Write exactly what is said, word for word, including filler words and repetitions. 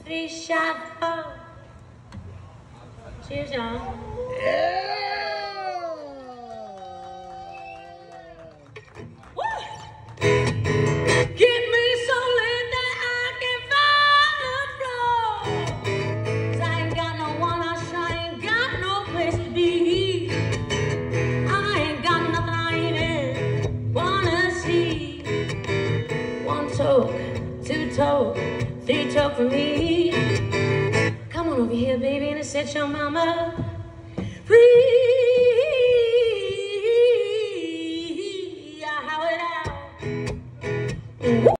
three shot, four. Cheers, y'all. Yeah. Woo! Give me some lit that I can find the floor. 'Cause I ain't got no one, I ain't got no place to be. I ain't got nothing I even wanna see. One toke, two toke, three toke for me. Come on over here, baby, and set your mama free. I how it out.